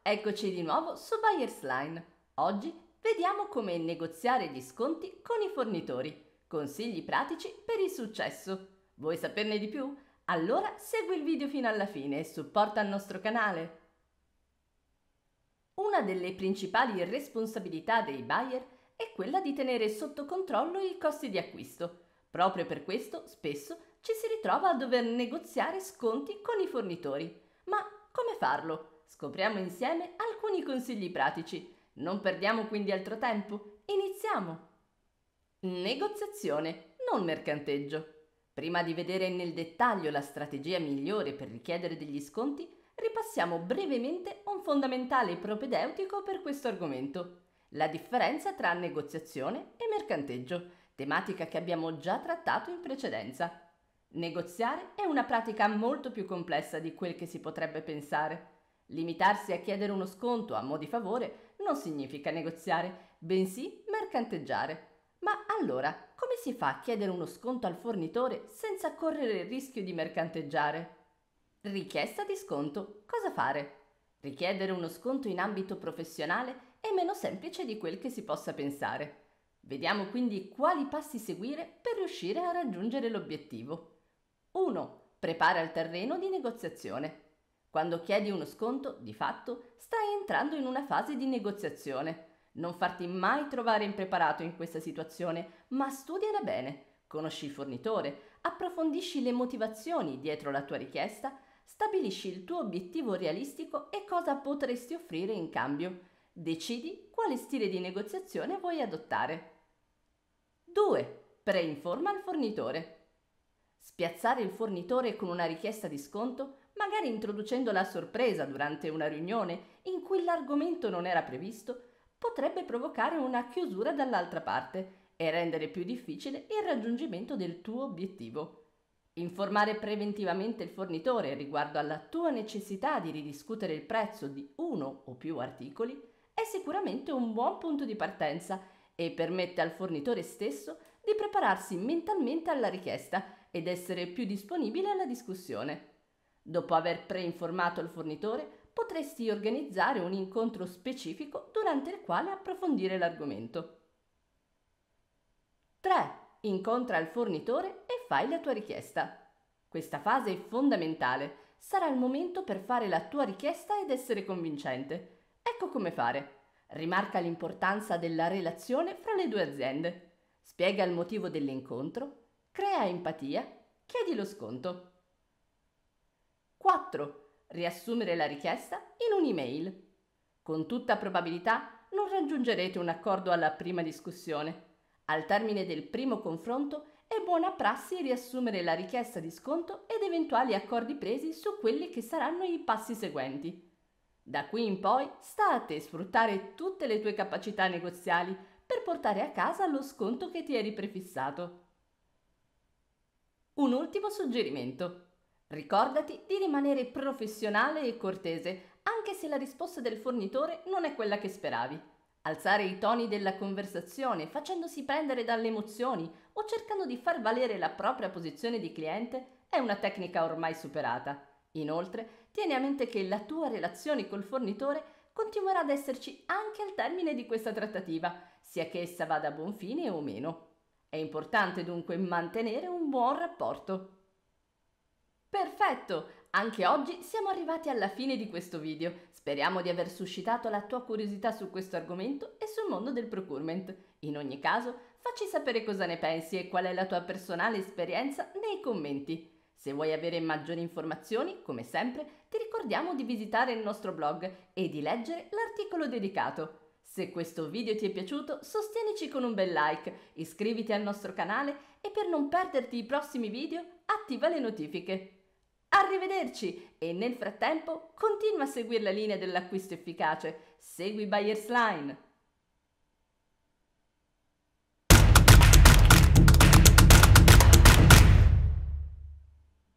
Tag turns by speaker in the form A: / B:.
A: eccoci di nuovo su Buyers Line. Oggi vediamo come negoziare gli sconti con i fornitori. Consigli pratici per il successo. Vuoi saperne di più? Allora segui il video fino alla fine e supporta il nostro canale. Una delle principali responsabilità dei buyer è quella di tenere sotto controllo i costi di acquisto. Proprio per questo spesso ci si ritrova a dover negoziare sconti con i fornitori. Ma come farlo? Scopriamo insieme alcuni consigli pratici. Non perdiamo quindi altro tempo. Iniziamo! Negoziazione, non mercanteggio. Prima di vedere nel dettaglio la strategia migliore per richiedere degli sconti, ripassiamo brevemente un fondamentale propedeutico per questo argomento: la differenza tra negoziazione e mercanteggio, tematica che abbiamo già trattato in precedenza. Negoziare è una pratica molto più complessa di quel che si potrebbe pensare. Limitarsi a chiedere uno sconto a mo' di favore non significa negoziare, bensì mercanteggiare. Ma allora, come si fa a chiedere uno sconto al fornitore senza correre il rischio di mercanteggiare? Richiesta di sconto. Cosa fare? Richiedere uno sconto in ambito professionale è meno semplice di quel che si possa pensare. Vediamo quindi quali passi seguire per riuscire a raggiungere l'obiettivo. 1. Prepara il terreno di negoziazione. Quando chiedi uno sconto, di fatto, stai entrando in una fase di negoziazione. Non farti mai trovare impreparato in questa situazione, ma studiala bene. Conosci il fornitore, approfondisci le motivazioni dietro la tua richiesta, stabilisci il tuo obiettivo realistico e cosa potresti offrire in cambio. Decidi quale stile di negoziazione vuoi adottare. 2. Preinforma il fornitore. Spiazzare il fornitore con una richiesta di sconto, magari introducendo la sorpresa durante una riunione in cui l'argomento non era previsto, potrebbe provocare una chiusura dall'altra parte e rendere più difficile il raggiungimento del tuo obiettivo. Informare preventivamente il fornitore riguardo alla tua necessità di ridiscutere il prezzo di uno o più articoli è sicuramente un buon punto di partenza e permette al fornitore stesso di prepararsi mentalmente alla richiesta ed essere più disponibile alla discussione. Dopo aver preinformato il fornitore, potresti organizzare un incontro specifico durante il quale approfondire l'argomento. 3. Incontra il fornitore e fai la tua richiesta. Questa fase è fondamentale. Sarà il momento per fare la tua richiesta ed essere convincente. Ecco come fare. Rimarca l'importanza della relazione fra le due aziende. Spiega il motivo dell'incontro. Crea empatia. Chiedi lo sconto. 4. Riassumere la richiesta in un'email. Con tutta probabilità non raggiungerete un accordo alla prima discussione. Al termine del primo confronto è buona prassi riassumere la richiesta di sconto ed eventuali accordi presi su quelli che saranno i passi seguenti. Da qui in poi sta a te sfruttare tutte le tue capacità negoziali per portare a casa lo sconto che ti eri prefissato. Un ultimo suggerimento. Ricordati di rimanere professionale e cortese, anche se la risposta del fornitore non è quella che speravi. Alzare i toni della conversazione facendosi prendere dalle emozioni o cercando di far valere la propria posizione di cliente è una tecnica ormai superata. Inoltre, tieni a mente che la tua relazione col fornitore continuerà ad esserci anche al termine di questa trattativa, sia che essa vada a buon fine o meno. È importante dunque mantenere un buon rapporto. Perfetto! Anche oggi siamo arrivati alla fine di questo video. Speriamo di aver suscitato la tua curiosità su questo argomento e sul mondo del procurement. In ogni caso, facci sapere cosa ne pensi e qual è la tua personale esperienza nei commenti. Se vuoi avere maggiori informazioni, come sempre, ti ricordiamo di visitare il nostro blog e di leggere l'articolo dedicato. Se questo video ti è piaciuto, sostienici con un bel like, iscriviti al nostro canale e per non perderti i prossimi video, attiva le notifiche. Arrivederci e nel frattempo continua a seguire la linea dell'acquisto efficace. Segui Buyers Line.